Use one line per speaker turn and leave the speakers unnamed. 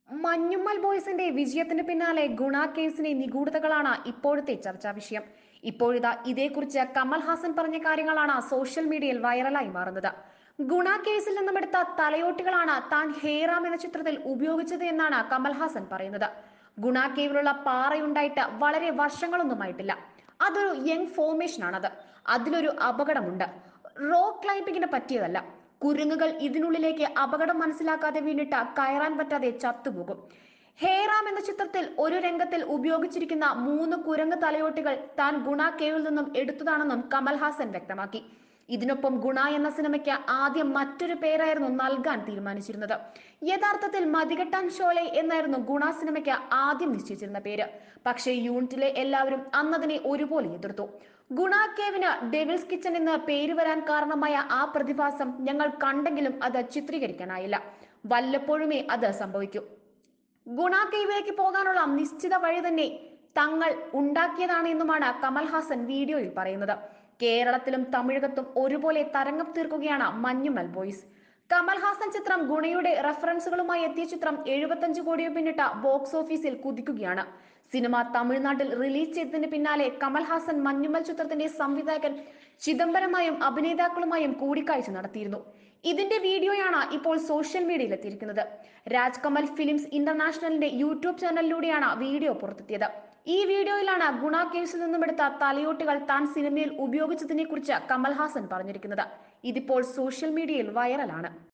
മഞ്ഞുമ്മൽ ബോയ്സിന്റെ വിജയത്തിന് പിന്നാലെ ഗുണ കേസിലെ നിഗൂഢതകളാണ് ഇപ്പോഴത്തെ ചർച്ചാ വിഷയം. ഇപ്പോഴിതാ ഇതേക്കുറിച്ച് കമൽഹാസൻ പറഞ്ഞ കാര്യങ്ങളാണ് സോഷ്യൽ മീഡിയയിൽ വൈറലായി മാറുന്നത്. ഗുണ കേസിൽ നിന്നും എടുത്ത തലയോട്ടികളാണ് താൻ ഹേറാം എന്ന ചിത്രത്തിൽ ഉപയോഗിച്ചത് എന്നാണ് കമൽഹാസൻ പറയുന്നത്. ഗുണ കേവിലുള്ള പാറയുണ്ടായിട്ട് വളരെ വർഷങ്ങളൊന്നുമായിട്ടില്ല. അതൊരു യങ് ഫോർമേഷൻ ആണത്. അതിലൊരു അപകടമുണ്ട്. റോക്ക് ക്ലൈംബിങ്ങിന് പറ്റിയതല്ല. കുരങ്ങുകൾ ഇതിനുള്ളിലേക്ക് അപകടം മനസ്സിലാക്കാതെ വീണിട്ട് കയറാൻ പറ്റാതെ ചത്തുപോകും. ഹേറാം എന്ന ചിത്രത്തിൽ ഒരു രംഗത്തിൽ ഉപയോഗിച്ചിരിക്കുന്ന 3 കുരങ്ങ് തലയോട്ടികൾ താൻ ഗുണ കേവിൽ നിന്നും എടുത്തതാണെന്നും കമൽഹാസൻ വ്യക്തമാക്കി. ഇതിനൊപ്പം ഗുണ എന്ന സിനിമയ്ക്ക് ആദ്യം മറ്റൊരു പേരായിരുന്നു നൽകാൻ തീരുമാനിച്ചിരുന്നത്. യഥാർത്ഥത്തിൽ മതികെട്ടാൻ ഷോലെ എന്നായിരുന്നു ഗുണ സിനിമയ്ക്ക് ആദ്യം നിശ്ചയിച്ചിരുന്ന പേര്. പക്ഷേ യൂണിറ്റിലെ എല്ലാവരും അന്നതിനെ ഒരുപോലെ എതിർത്തു. ഗുണ കേവിന് ഡെവിൾസ് കിച്ചൺ എന്ന് പേര് വരാൻ കാരണമായ ആ പ്രതിഭാസം ഞങ്ങൾ കണ്ടെങ്കിലും അത് ചിത്രീകരിക്കാനായില്ല. വല്ലപ്പോഴുമേ അത് സംഭവിക്കൂ. ഗുണ കേവിലേക്ക് പോകാനുള്ള നിശ്ചിത വഴി തന്നെ തങ്ങൾ ഉണ്ടാക്കിയതാണ് എന്നുമാണ് കമൽഹാസൻ വീഡിയോയിൽ പറയുന്നത്. കേരളത്തിലും തമിഴകത്തും ഒരുപോലെ തരംഗം തീർക്കുകയാണ് മഞ്ഞുമൽ ബോയ്സ്. കമൽഹാസൻ ചിത്രം ഗുണയുടെ റെഫറൻസുകളുമായി എത്തിയ ചിത്രം 75 കോടിയും പിന്നിട്ട ബോക്സ് ഓഫീസിൽ കുതിക്കുകയാണ്. സിനിമ തമിഴ്നാട്ടിൽ റിലീസ് ചെയ്തതിന് പിന്നാലെ കമൽഹാസൻ മഞ്ഞുമൽ ചിത്രത്തിന്റെ സംവിധായകൻ ചിദംബരമായും അഭിനേതാക്കളുമായും കൂടിക്കാഴ്ച നടത്തിയിരുന്നു. ഇതിന്റെ വീഡിയോയാണ് ഇപ്പോൾ സോഷ്യൽ മീഡിയയിൽ എത്തിയിരിക്കുന്നത്. രാജ് കമൽ ഫിലിംസ് ഇന്റർനാഷണലിന്റെ യൂട്യൂബ് ചാനലിലൂടെയാണ് വീഡിയോ പുറത്തെത്തിയത്. ഈ വീഡിയോയിലാണ് ഗുണ കേസിൽ നിന്നും എടുത്ത തലയോട്ടികൾ താൻ സിനിമയിൽ ഉപയോഗിച്ചതിനെ കുറിച്ച് കമൽഹാസൻ പറഞ്ഞിരിക്കുന്നത്. ഇതിപ്പോൾ സോഷ്യൽ മീഡിയയിൽ വൈറലാണ്.